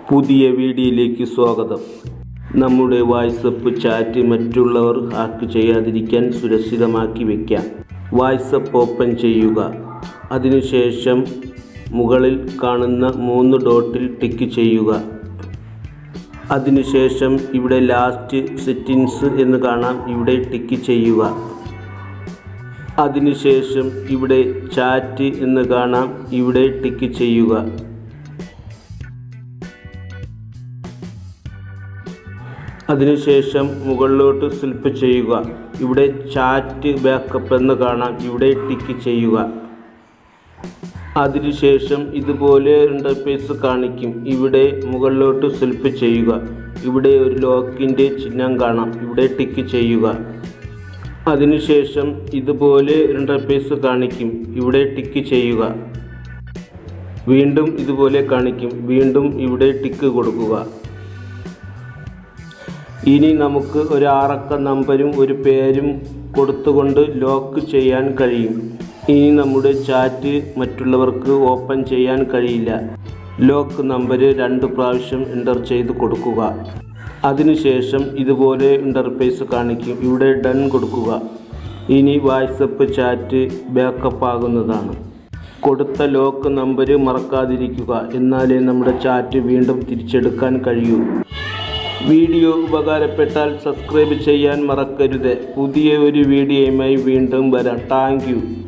പുതിയ വീഡിയോയിലേക്ക് സ്വാഗതം. നമ്മുടെ വാട്സപ്പ് ചാറ്റ് മറ്റുള്ളവർ ഹാക്ക് ചെയ്യാതിരിക്കാൻ സുരക്ഷിതമാക്കി വയ്ക്കാം. വാട്സപ്പ് ഓപ്പൺ ചെയ്യുക. അതിനുശേഷം മുകളിൽ കാണുന്ന 3 ഡോട്ടിൽ ടിക്ക് ചെയ്യുക. അതിനുശേഷം ഇവിടെ ലാസ്റ്റ് സെറ്റിംഗ്സ് എന്ന് കാണാം, ഇവിടെ ടിക്ക് ചെയ്യുക. അതിനുശേഷം ഇവിടെ ചാറ്റ് എന്ന് കാണാം, ഇവിടെ ടിക്ക് ചെയ്യുക. അതിനുശേഷം മുകളിലോട്ട് സ്വിപ്പ് ചെയ്യുക. ഇവിടെ ചാറ്റ് ബാക്കപ്പ് എന്ന് കാണാം, ഇവിടെ ടിക്ക് ചെയ്യുക. അതിനുശേഷം ഇതുപോലെ ഇന്റർഫേസ് കാണിക്കും. ഇവിടെ മുകളിലോട്ട് സ്വിപ്പ് ചെയ്യുക. ഇവിടെ ഒരു ലോക്കിൻ്റെ ചിഹ്നം കാണാം, ഇവിടെ ടിക്ക് ചെയ്യുക. അതിനുശേഷം ഇതുപോലെ ഇന്റർഫേസ് കാണിക്കും, ഇവിടെ ടിക്ക് ചെയ്യുക. വീണ്ടും ഇതുപോലെ കാണിക്കും, വീണ്ടും ഇവിടെ ടിക്ക് കൊടുക്കുക. ഇനി നമുക്ക് ഒരു 6 അക്ക നമ്പരും ഒരു പേരും കൊടുത്തുകൊണ്ട് ലോക്ക് ചെയ്യാൻ കഴിയും. ഇനി നമ്മുടെ ചാറ്റ് മറ്റുള്ളവർക്ക് ഓപ്പൺ ചെയ്യാൻ കഴിയില്ല. ലോക്ക് നമ്പർ 2 പ്രാവശ്യം എൻ്റർ ചെയ്ത് കൊടുക്കുക. അതിനുശേഷം ഇതുപോലെ ഇൻ്റർഫേസ് കാണിക്കും, ഇവിടെ ഡൺ കൊടുക്കുക. ഇനി വാട്സപ്പ് ചാറ്റ് ബാക്കപ്പ് ആകുന്നതാണ്. കൊടുത്ത ലോക്ക് നമ്പർ മറക്കാതിരിക്കുക, എന്നാലേ നമ്മുടെ ചാറ്റ് വീണ്ടും തിരിച്ചെടുക്കാൻ കഴിയൂ. വീഡിയോ ഉപകാരപ്പെട്ടാൽ സബ്സ്ക്രൈബ് ചെയ്യാൻ മറക്കരുത്. പുതിയ ഒരു വീഡിയോയുമായി വീണ്ടും വരാം. Thank U.